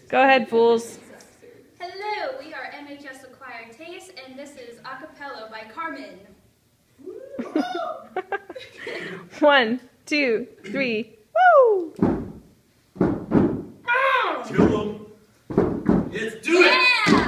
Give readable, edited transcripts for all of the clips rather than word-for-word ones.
Go ahead, fools. Hello, we are MHS Acquired Taste, and this is Acapella by Karmin. 1, 2, 3. Woo! Kill them. Let's do it.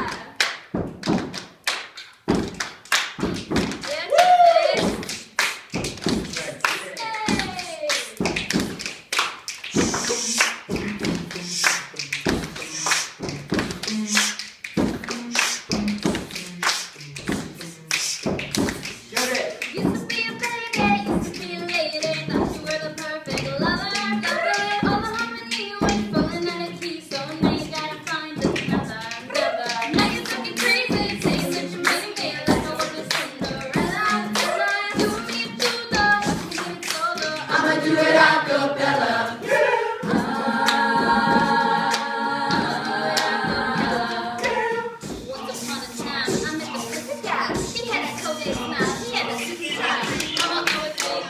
Do it a cappella. Once upon a time, I met the perfect guy. He had a Kodak smile, he had a suit tie. Mama always said,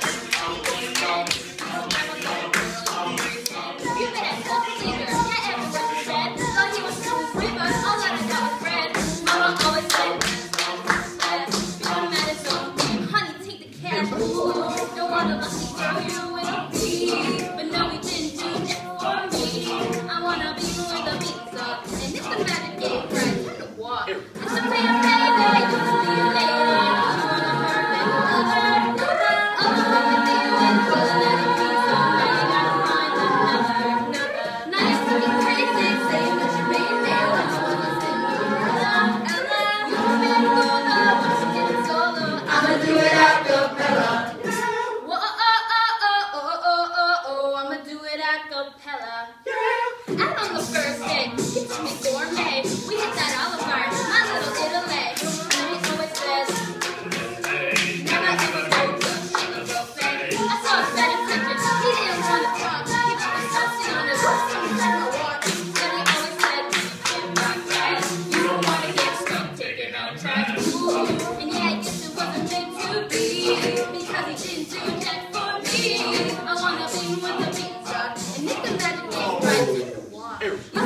give me that coffee leader, that ever represent. Thought he was super free, but all I got was bread. Mama always said, no matter so, honey, take the cash. Ooh, don't want a lucky girl, you will be. But no, he didn't do that for me. I wanna be with the beats up, and if the magic ain't right, turn to walk. It's a baby, used to be a lady. You want a perfect lover. All the women be with personality, so now you gotta find another. Now you're talking crazy, saying that you made me when you wanna sing Ella. You've been through the once you get solo. I'ma do it a cappella. I'ma do it a cappella. Out on the first day, get me gourmet. We hit that Olive Garden, my little Italy. And he always says, never ever go to a real fan. I saw his bad intentions, he didn't want to talk. He was just sitting on his horse, he was like a walk. Then he always said, you don't want to get stuck taking out trash. Ooh, and yeah, I guess it wasn't meant to be, because he didn't do that for me. I wanna be with the beats up, and if the magic ain't right, take a walk.